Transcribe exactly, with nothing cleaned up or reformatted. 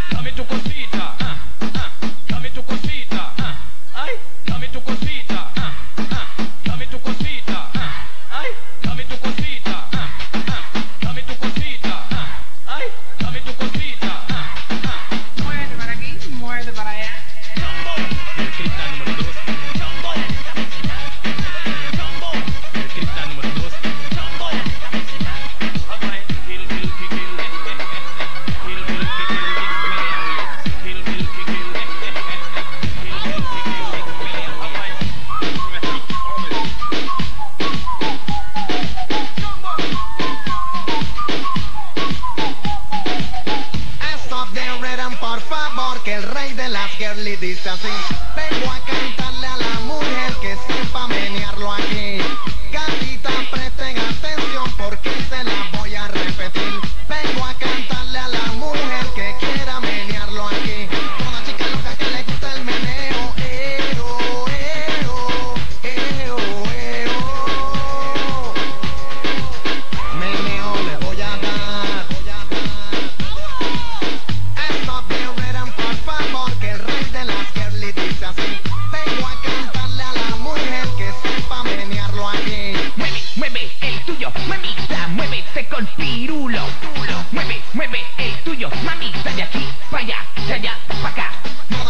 dame tu cosita, ah, ah, dame tu cosita, ah, ay, dame tu cosita, ah, ah, dame tu cosita, ah, ay, dame tu cosita, ah, ah, dame tu cosita, ah, ay, dame tu cosita, ah, ah. Muévete para aquí, muévete para allá. El cristal número dos. El cristal número dos. Stop the rhythm, por favor, que el rey de las girly dice así. Vengo a cantarle a la mujer que sepa menearlo aquí. Gatita, presten atención porque se la voy a repetir. Vengo a cantarle a la mujer que quiera menearlo aquí. Toda chica loca que le gusta el meneo. Eo, eo, eo, eo. Meneo le voy a dar. Stop the rhythm, por favor, que el rey de las girly dice así. Vengo a cantarle a la mujer que sepa menearlo aquí. Mueve, mueve el tuyo, mamita, muévete con pirulo. Mueve, mueve el tuyo, mamita, de aquí para allá, de allá para acá.